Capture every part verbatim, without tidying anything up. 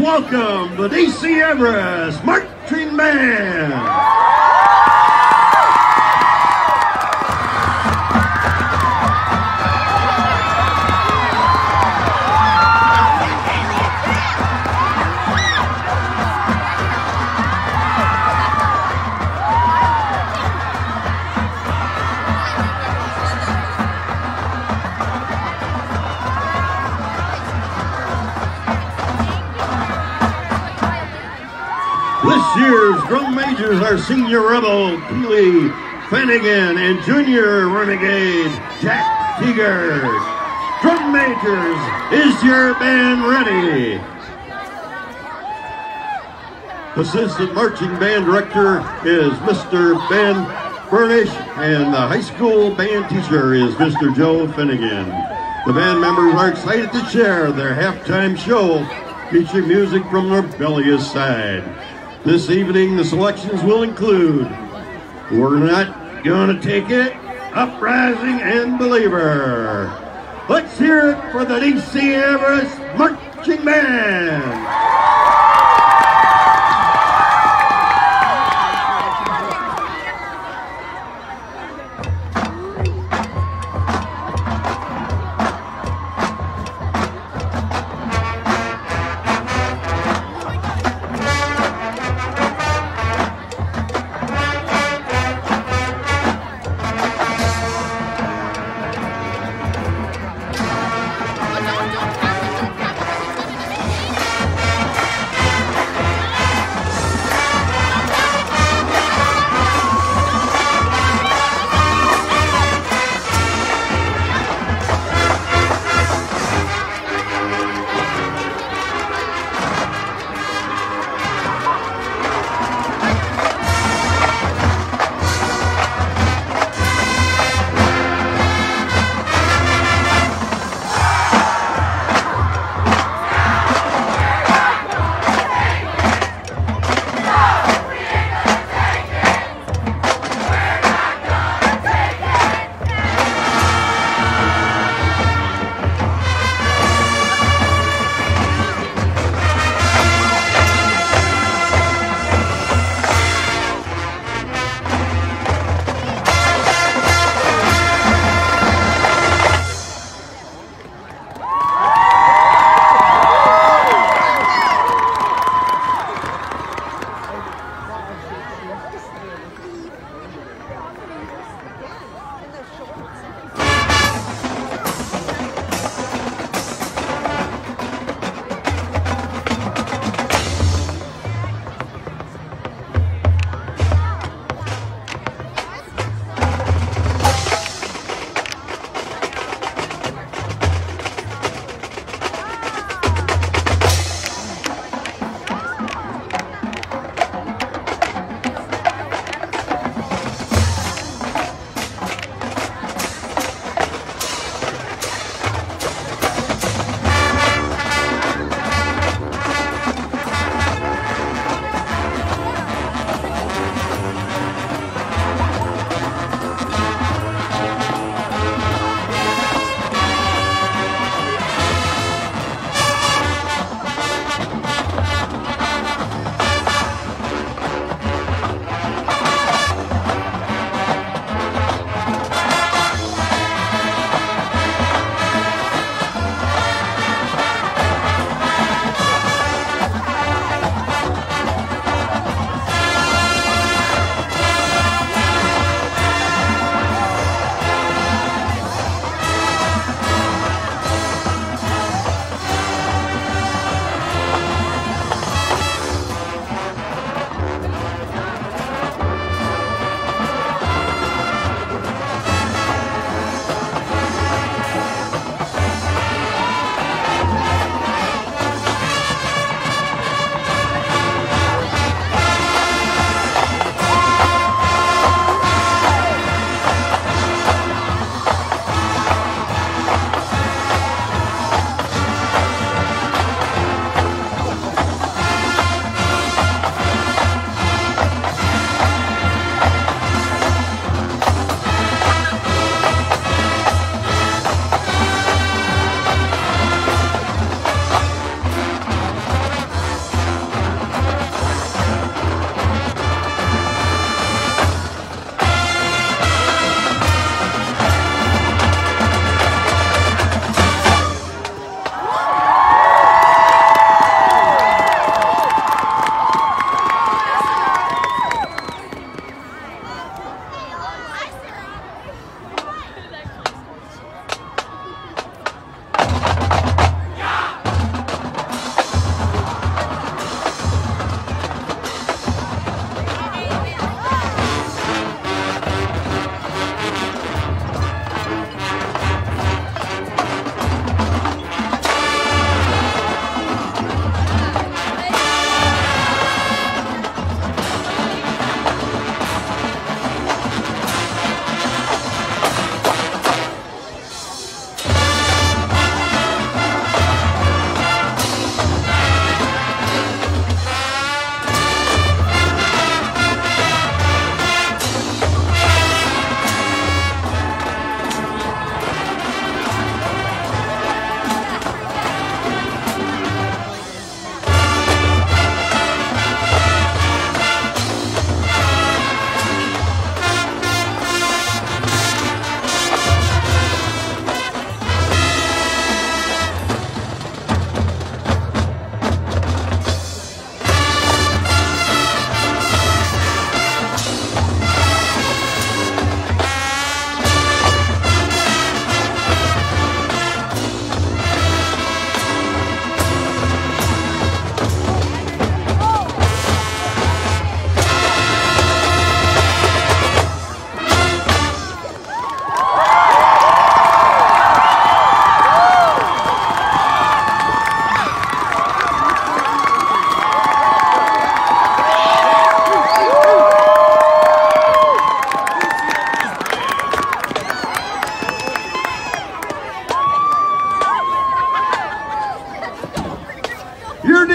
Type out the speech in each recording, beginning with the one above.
welcome the D C Everest Marching Band. This year's drum majors are Senior Rebel Keely Finnegan and Junior Renegade Jack Teeger. Drum majors, is your band ready? Assistant Marching Band Director is Mister Ben Burnish, and the high school band teacher is Mister Joe Finnegan. The band members are excited to share their halftime show featuring music from the rebellious side. This evening, the selections will include We're Not Gonna Take It, Uprising, and Believer. Let's hear it for the D C Everest Marching Band.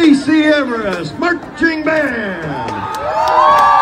C C Everest Marching Band.